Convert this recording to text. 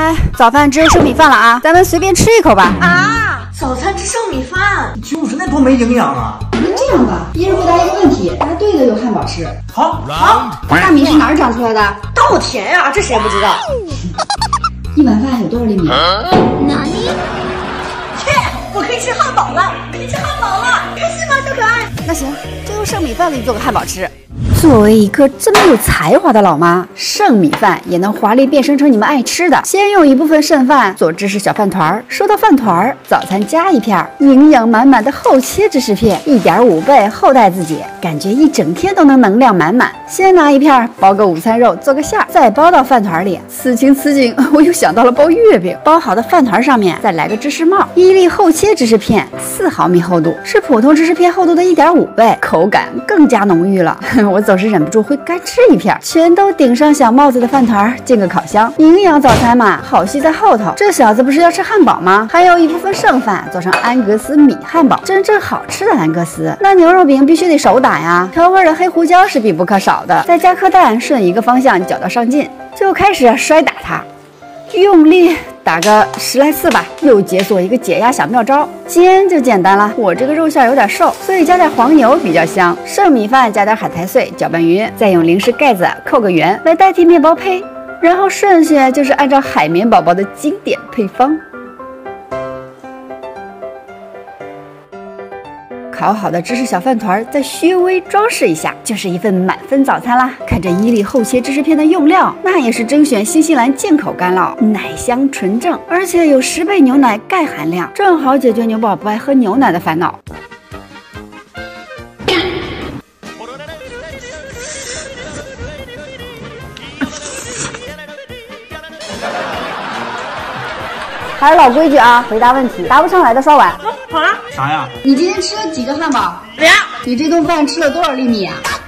哎，早饭只有剩米饭了啊，咱们随便吃一口吧。 啊，早餐只剩米饭， 就是那多没营养啊！ 这样吧，一人回答一个问题，答对的有汉堡吃。 好， 大米是哪儿长出来的？ 稻田呀，这谁不知道？ 一碗饭有多少粒米？ 哪里？切，我可以吃汉堡了，可以吃汉堡了，开心吗，小可爱？ 那行，就用剩米饭给你做个汉堡吃。 作为一个这么有才华的老妈，剩米饭也能华丽变身成你们爱吃的。先用一部分剩饭做芝士小饭团儿，说到饭团儿，早餐加一片，营养满满的厚切芝士片，1.5倍厚待自己，感觉一整天都能量满满。先拿一片包个午餐肉做个馅儿，再包到饭团里。此情此景，我又想到了包月饼。包好的饭团上面再来个芝士帽，1粒厚切芝士片，4毫米厚度，是普通芝士片厚度的1.5倍，口感更加浓郁了。我总是忍不住会干吃一片，全都顶上小帽子的饭团，进个烤箱。营养早餐嘛，好戏在后头。这小子不是要吃汉堡吗？还有一部分剩饭做成安格斯米汉堡，真正好吃的安格斯。那牛肉饼必须得手打呀，调味的黑胡椒是必不可少的，再加颗蛋，顺一个方向搅到上劲，就开始摔打它。 用力打个10来次吧，又解锁一个解压小妙招。煎就简单了，我这个肉馅有点瘦，所以加点黄油比较香。剩米饭加点海苔碎，搅拌匀，再用零食盖子扣个圆来代替面包胚。然后顺序就是按照海绵宝宝的经典配方。 烤好的芝士小饭团，再稍微装饰一下，就是一份满分早餐啦。看这1粒厚切芝士片的用料，那也是甄选新西兰进口干酪，奶香纯正，而且有10倍牛奶钙含量，正好解决牛宝不爱喝牛奶的烦恼。还是老规矩啊，回答问题，答不上来的刷碗。 好了， 啥呀？ 你今天吃了几个汉堡？ 2。 你这顿饭吃了多少粒米啊？